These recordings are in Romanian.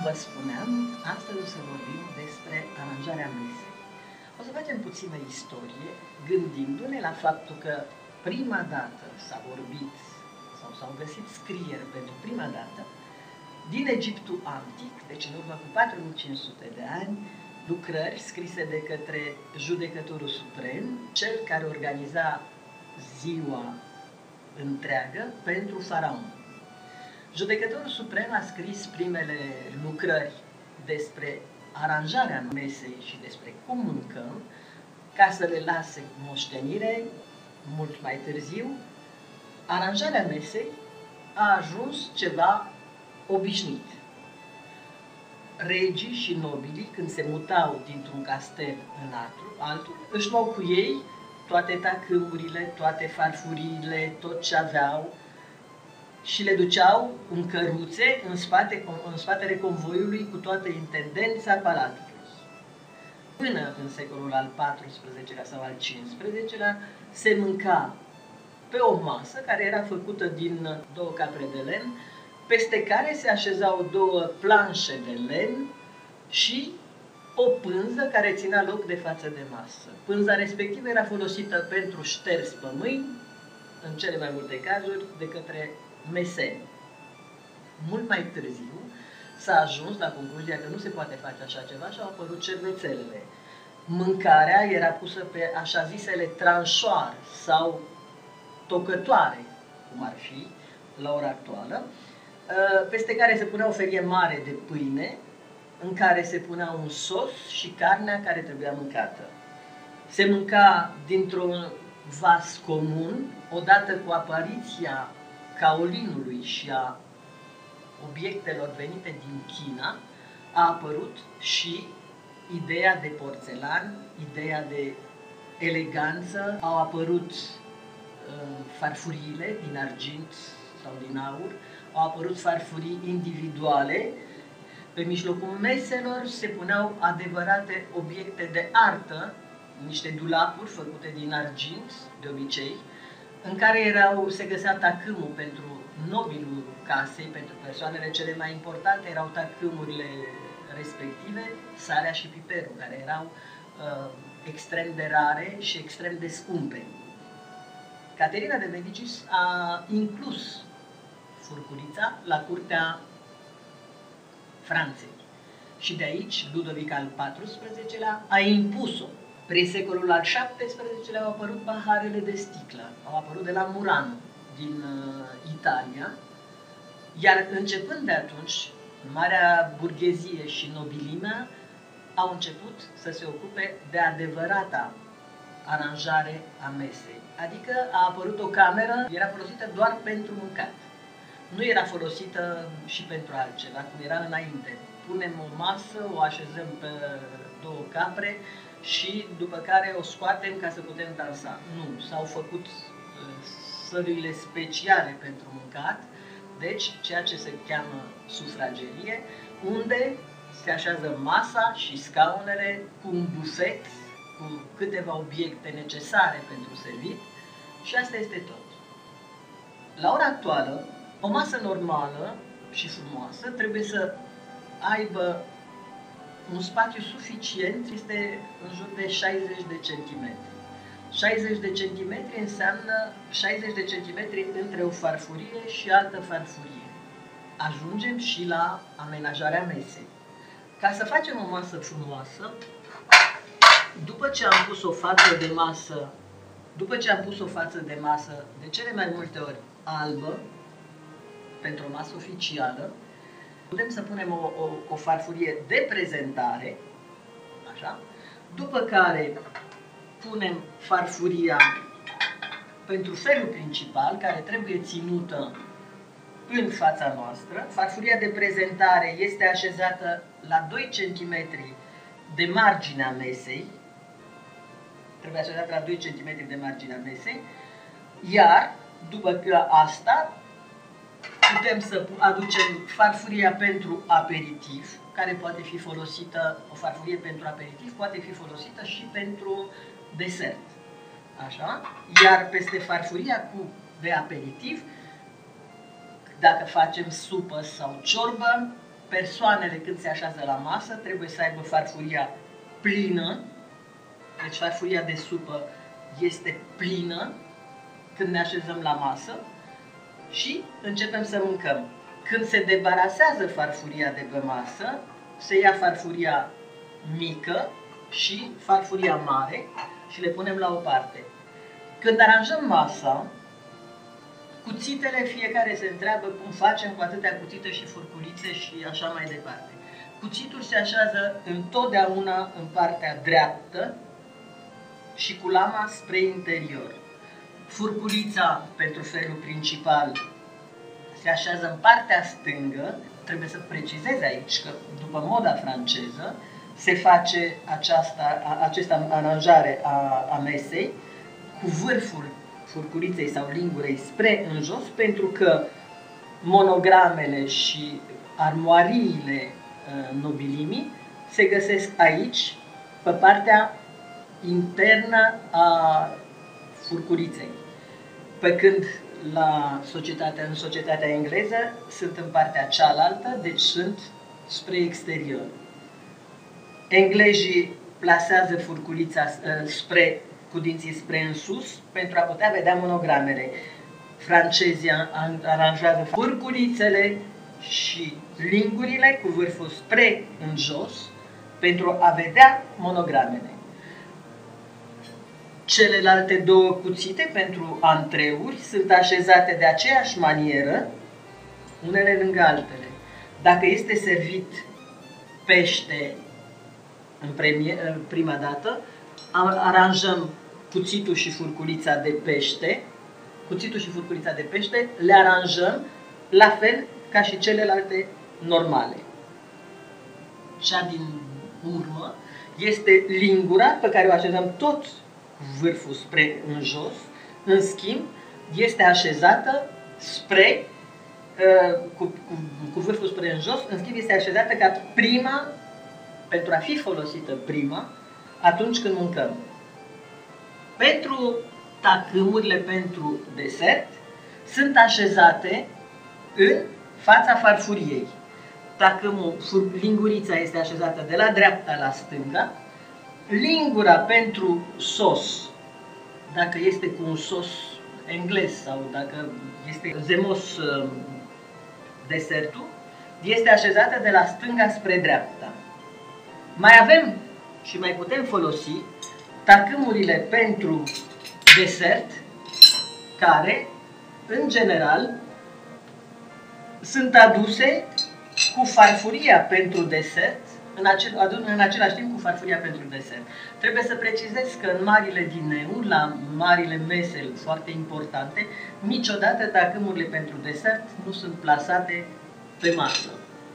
vă spuneam, astăzi o să vorbim despre aranjarea mesei. O să facem puțină istorie, gândindu-ne la faptul că prima dată s-a vorbit sau s-au găsit scrieri pentru prima dată din Egiptul antic, deci în urmă cu 4500 de ani, lucrări scrise de către judecătorul suprem, cel care organiza ziua întreagă pentru faraon. Judecătorul suprem a scris primele lucrări despre aranjarea mesei și despre cum mâncăm, ca să le lase moștenire mult mai târziu. Aranjarea mesei a ajuns ceva obișnuit. Regii și nobilii, când se mutau dintr-un castel în altul, își luau cu ei toate tacâmurile, toate farfuriile, tot ce aveau și le duceau în căruțe în spatele convoiului cu toată intendența palatului. Până în secolul al XIV-lea sau al XV-lea se mânca pe o masă care era făcută din 2 capre de lemn, peste care se așezau 2 planșe de lemn și o pânză care ținea loc de față de masă. Pânza respectivă era folosită pentru șters pe mâini, în cele mai multe cazuri, de către meseni. Mult mai târziu s-a ajuns la concluzia că nu se poate face așa ceva și au apărut cervețelele. Mâncarea era pusă pe așa zisele tranșoare sau tocătoare, cum ar fi la ora actuală, peste care se punea o felie mare de pâine, în care se punea un sos și carnea care trebuia mâncată. Se mânca dintr-un vas comun, odată cu apariția caolinului și a obiectelor venite din China, a apărut și ideea de porțelan, ideea de eleganță, au apărut farfuriile din argint sau din aur, au apărut farfurii individuale. Pe mijlocul meselor se puneau adevărate obiecte de artă, niște dulapuri făcute din argint, de obicei, în care se găsea tacâmul pentru nobilul casei, pentru persoanele cele mai importante, erau tacâmurile respective, sarea și piperul, care erau extrem de rare și extrem de scumpe. Caterina de Medicis a inclus furculița la curtea Franței și de aici Ludovic al XIV-lea a impus-o. Prin secolul al XVII-lea au apărut paharele de sticlă, au apărut de la Murano, din Italia, iar începând de atunci, marea burghezie și nobilimea au început să se ocupe de adevărata aranjare a mesei. Adică a apărut o cameră, era folosită doar pentru mâncat. Nu era folosită și pentru altceva, cum era înainte. Punem o masă, o așezăm pe 2 capre și după care o scoatem ca să putem dansa. Nu, s-au făcut sălurile speciale pentru mâncat, deci ceea ce se cheamă sufragerie, unde se așează masa și scaunele cu un bufet, cu câteva obiecte necesare pentru servit și asta este tot. La ora actuală, o masă normală și frumoasă trebuie să aibă un spațiu suficient, este în jur de 60 de centimetri. 60 de centimetri înseamnă 60 de centimetri între o farfurie și altă farfurie. Ajungem și la amenajarea mesei. Ca să facem o masă frumoasă, după ce am pus o față de masă, de cele mai multe ori albă, pentru o masă oficială, putem să punem o farfurie de prezentare, așa, după care punem farfuria pentru felul principal, care trebuie ținută în fața noastră. Farfuria de prezentare este așezată la 2 cm de marginea mesei, trebuie așezată la 2 cm de marginea mesei, iar după asta putem să aducem farfuria pentru aperitiv, care poate fi folosită, o farfurie pentru aperitiv poate fi folosită și pentru desert. Așa? Iar peste farfuria de aperitiv, dacă facem supă sau ciorbă, persoanele când se așează la masă trebuie să aibă farfuria plină, deci farfuria de supă este plină când ne așezăm la masă și începem să mâncăm. Când se debarasează farfuria de pe masă, se ia farfuria mică și farfuria mare și le punem la o parte. Când aranjăm masa, cuțitele, fiecare se întreabă cum facem cu atâtea cuțite și furculițe și așa mai departe. Cuțitul se așează întotdeauna în partea dreaptă și cu lama spre interior. Furculița, pentru felul principal, se așează în partea stângă. Trebuie să precizez aici că, după moda franceză, se face această aranjare a mesei cu vârful furculiței sau lingurei spre în jos, pentru că monogramele și armoariile nobilimii se găsesc aici, pe partea internă a furculiței. Pe când în societatea engleză sunt în partea cealaltă, deci sunt spre exterior. Englezii plasează furculița cu dinții spre în sus pentru a putea vedea monogramele. Francezii aranjează furculițele și lingurile cu vârful spre în jos pentru a vedea monogramele. Celelalte două cuțite pentru antreuri sunt așezate de aceeași manieră, unele lângă altele. Dacă este servit pește în prima dată, aranjăm cuțitul și furculița de pește, le aranjăm la fel ca și celelalte normale. Cea din urmă este lingura pe care o așezăm tot cu vârful spre în jos, în schimb este așezată cu vârful spre în jos, în schimb este așezată ca prima, pentru a fi folosită prima, atunci când mâncăm. Pentru tacâmurile pentru desert sunt așezate în fața farfuriei. Lingurița este așezată de la dreapta la stânga, lingura pentru sos, dacă este cu un sos englez sau dacă este zemos desertul, este așezată de la stânga spre dreapta. Mai avem și mai putem folosi tacâmurile pentru desert, care, în general, sunt aduse cu farfuria pentru desert, în același timp cu farfuria pentru desert. Trebuie să precizez că în marile dineuri, la marile mese foarte importante, niciodată tacâmurile pentru desert nu sunt plasate pe masă.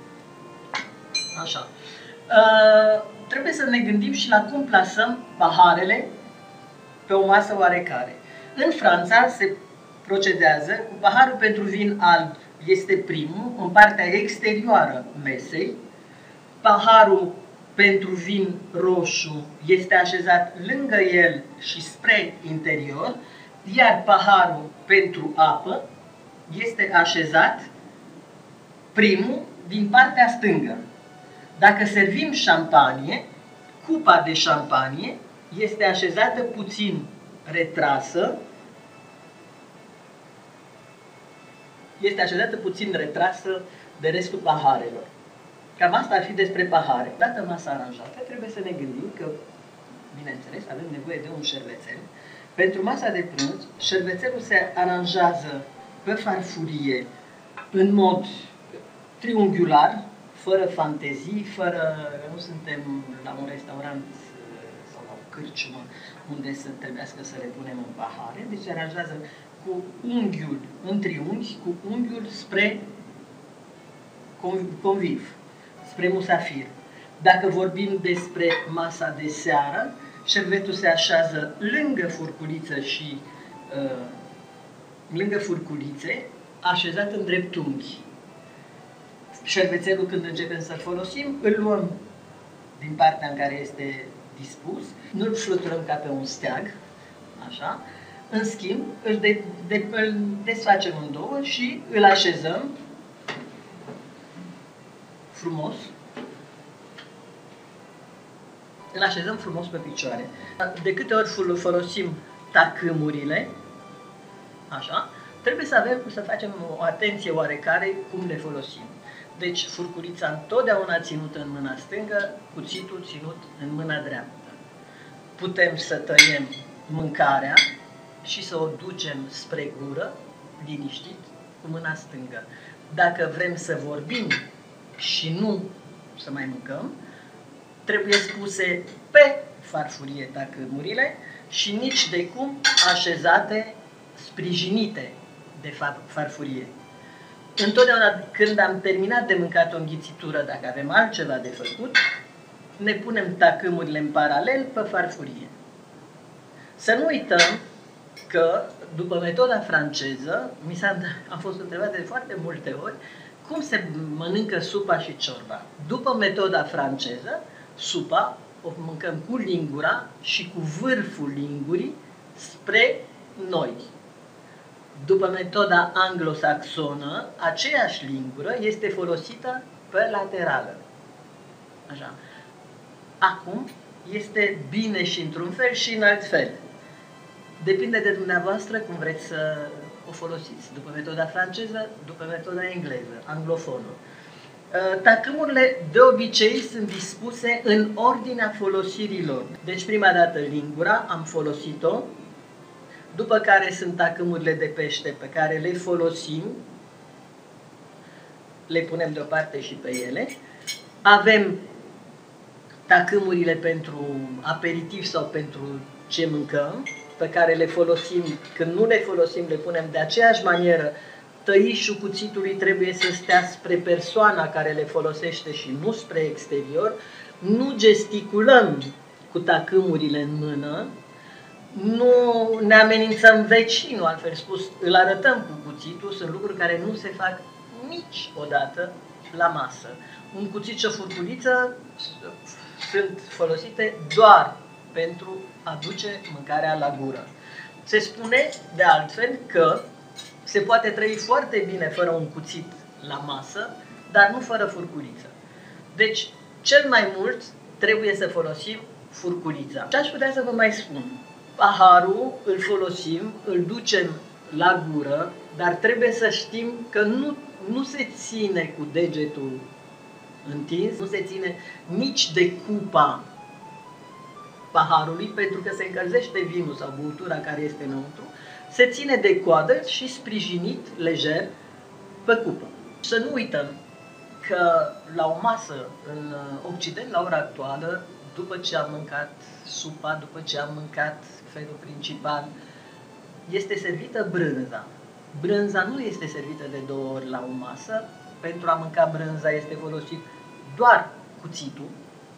Așa. Trebuie să ne gândim și la cum plasăm paharele pe o masă oarecare. În Franța se procedează cu paharul pentru vin alb, este primul, în partea exterioară mesei. Paharul pentru vin roșu este așezat lângă el și spre interior, iar paharul pentru apă este așezat primul din partea stângă. Dacă servim șampanie, cupa de șampanie este așezată puțin retrasă, de restul paharelor. Cam asta ar fi despre pahare. Dată masa aranjată, trebuie să ne gândim că, bineînțeles, avem nevoie de un șervețel. Pentru masa de prânz, șervețelul se aranjează pe farfurie în mod triunghiular, fără fantezii, nu suntem la un restaurant sau la o cârciumă unde să trebuiască să le punem în pahare, deci se aranjează cu unghiul în triunghi, cu unghiul spre conviv, spre musafir. Dacă vorbim despre masa de seară, șervetul se așează lângă furculiță și lângă furculițe, așezat în dreptunghi. Șervețelul, când începem să-l folosim, îl luăm din partea în care este dispus, nu-l fluturăm ca pe un steag, așa. În schimb, îl desfacem în două și îl așezăm frumos, îl așezăm frumos pe picioare. De câte ori folosim tacâmurile, așa, trebuie să facem o atenție oarecare cum le folosim. Deci furculița întotdeauna ținută în mâna stângă, cuțitul ținut în mâna dreaptă. Putem să tăiem mâncarea și să o ducem spre gură, liniștit, cu mâna stângă. Dacă vrem să vorbim și nu să mai mâncăm, trebuie spuse pe farfurie tacâmurile și nici de cum așezate, sprijinite de farfurie. Întotdeauna când am terminat de mâncat o înghițitură, dacă avem altceva de făcut, ne punem tacâmurile în paralel pe farfurie. Să nu uităm că, după metoda franceză, am fost întrebat de foarte multe ori cum se mănâncă supa și ciorba. După metoda franceză, supa o mâncăm cu lingura și cu vârful lingurii spre noi. După metoda anglosaxonă, aceeași lingură este folosită pe laterală. Așa. Acum este bine și într-un fel și în alt fel. Depinde de dumneavoastră cum vreți să o folosiți. După metoda franceză, după metoda engleză, anglofonă. Tacâmurile de obicei sunt dispuse în ordinea folosirilor. Deci prima dată lingura, am folosit-o, după care sunt tacâmurile de pește pe care le folosim, le punem deoparte și pe ele. Avem tacâmurile pentru aperitiv sau pentru ce mâncăm, pe care le folosim, când nu le folosim, le punem de aceeași manieră. Tăișul cuțitului trebuie să stea spre persoana care le folosește și nu spre exterior. Nu gesticulăm cu tacâmurile în mână, nu ne amenințăm vecinul, altfel spus, îl arătăm cu cuțitul. Sunt lucruri care nu se fac niciodată la masă. Un cuțit și o furculiță sunt folosite doar pentru a duce mâncarea la gură. Se spune, de altfel, că se poate trăi foarte bine fără un cuțit la masă, dar nu fără furculiță. Deci, cel mai mult trebuie să folosim furculița. Ce aș putea să vă mai spun? Paharul îl folosim, îl ducem la gură, dar trebuie să știm că nu se ține cu degetul întins, nu se ține nici de cupa paharului, pentru că se încălzește vinul sau băutura care este înăuntru, se ține de coadă și sprijinit lejer pe cupă. Să nu uităm că la o masă în Occident, la ora actuală, după ce am mâncat supa, după ce am mâncat felul principal, este servită brânza. Brânza nu este servită de 2 ori la o masă. Pentru a mânca brânza este folosit doar cuțitul.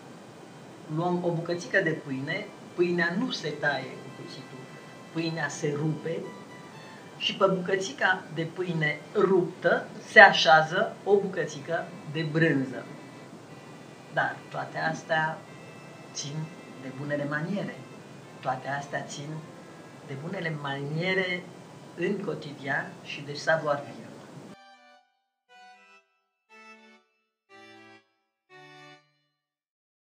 Luăm o bucățică de pâine, pâinea nu se taie cu cuțitul, pâinea se rupe și pe bucățica de pâine ruptă se așează o bucățică de brânză. Dar toate astea țin de bunele maniere. Toate astea țin de bunele maniere în cotidian și de savoir-vivre.